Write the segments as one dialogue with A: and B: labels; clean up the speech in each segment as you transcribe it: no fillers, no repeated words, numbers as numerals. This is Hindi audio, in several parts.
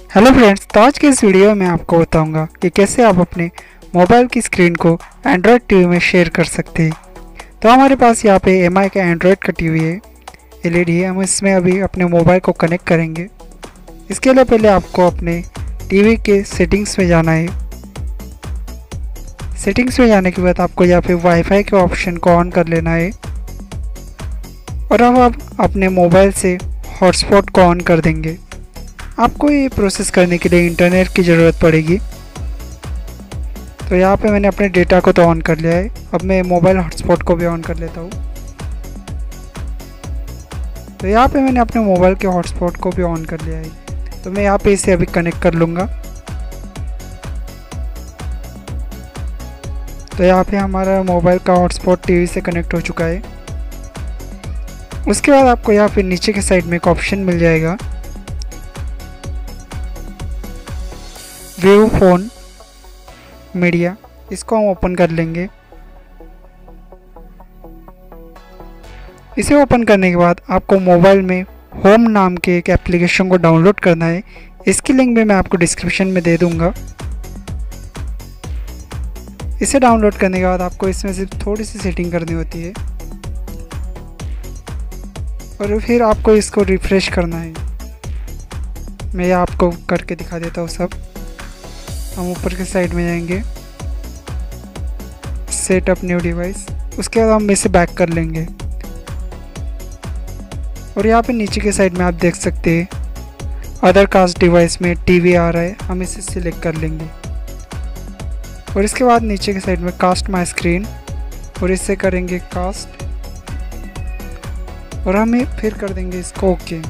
A: हेलो फ्रेंड्स, तो आज के इस वीडियो में आपको बताऊंगा कि कैसे आप अपने मोबाइल की स्क्रीन को एंड्रॉयड टीवी में शेयर कर सकते हैं। तो हमारे पास यहाँ पे एमआई का एंड्रॉयड का टीवी है, एलईडी है। हम इसमें अभी अपने मोबाइल को कनेक्ट करेंगे। इसके लिए पहले आपको अपने टीवी के सेटिंग्स में जाना है। सेटिंग्स में जाने के बाद आपको यहाँ पे वाईफाई के ऑप्शन को ऑन कर लेना है और अब आप अपने मोबाइल से हॉटस्पॉट को ऑन कर देंगे। आपको ये प्रोसेस करने के लिए इंटरनेट की ज़रूरत पड़ेगी। तो यहाँ पे मैंने अपने डेटा को तो ऑन कर लिया है। अब मैं मोबाइल हॉटस्पॉट को भी ऑन कर लेता हूँ। तो यहाँ पे मैंने अपने मोबाइल के हॉटस्पॉट को भी ऑन कर लिया है। तो मैं यहाँ पे इसे अभी कनेक्ट कर लूँगा। तो यहाँ पे हमारा मोबाइल का हॉटस्पॉट टीवी से कनेक्ट हो चुका है। उसके बाद आपको यहाँ पे नीचे के साइड में एक ऑप्शन मिल जाएगा, व्यू फोन मीडिया। इसको हम ओपन कर लेंगे। इसे ओपन करने के बाद आपको मोबाइल में होम नाम के एक एप्लीकेशन को डाउनलोड करना है। इसकी लिंक भी मैं आपको डिस्क्रिप्शन में दे दूंगा। इसे डाउनलोड करने के बाद आपको इसमें सिर्फ थोड़ी सी सेटिंग करनी होती है और फिर आपको इसको रिफ्रेश करना है। मैं आपको करके दिखा देता हूँ सब। हम ऊपर के साइड में जाएंगे, सेटअप न्यू डिवाइस। उसके बाद हम इसे बैक कर लेंगे और यहाँ पे नीचे के साइड में आप देख सकते हैं अदर कास्ट डिवाइस में टीवी आ रहा है। हम इसे सिलेक्ट कर लेंगे और इसके बाद नीचे के साइड में कास्ट माय स्क्रीन और इससे करेंगे कास्ट और हमें फिर कर देंगे इसको ओके।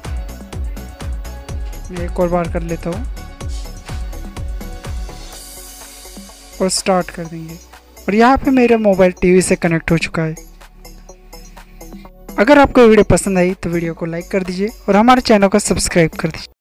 A: मैं एक और बार कर लेता हूँ और स्टार्ट कर देंगे और यहाँ पे मेरा मोबाइल टीवी से कनेक्ट हो चुका है। अगर आपको ये वीडियो पसंद आई तो वीडियो को लाइक कर दीजिए और हमारे चैनल को सब्सक्राइब कर दीजिए।